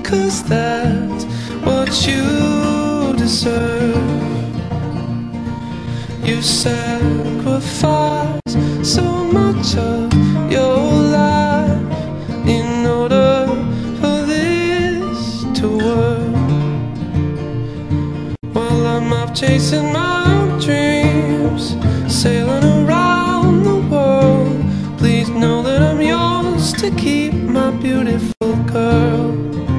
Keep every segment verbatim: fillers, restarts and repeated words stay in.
'cause that's what you deserve. You sacrifice so much of your life in order for this to work. While I'm off chasing my own dreams, sailing around the world, please know that I'm yours to keep, my beautiful girl.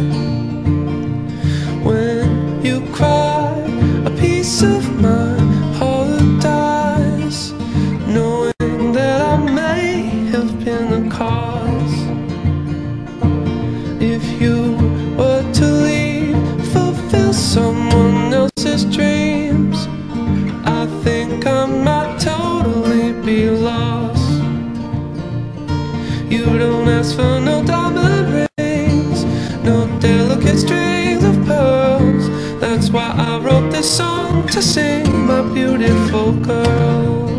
When you cry, a piece of my heart dies, knowing that I may have been the cause. If you were to leave, fulfill someone else's dreams, I think I might totally be lost. You don't ask for no diamond rings, no delicate strings of pearls. That's why I wrote this song to sing, my beautiful girl.